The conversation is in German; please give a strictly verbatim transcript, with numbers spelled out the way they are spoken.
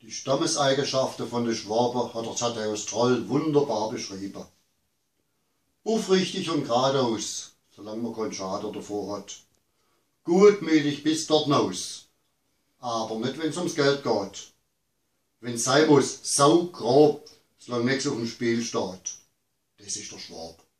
Die Stammeseigenschaften von den Schwaben hat der Thaddäus Troll wunderbar beschrieben. Aufrichtig und geradeaus, solange man keinen Schaden davor hat. Gutmütig bis dort hinaus, aber nicht wenn's ums Geld geht. Wenn's sein muss, saugrob, solange nichts auf dem Spiel steht. Das ist der Schwab.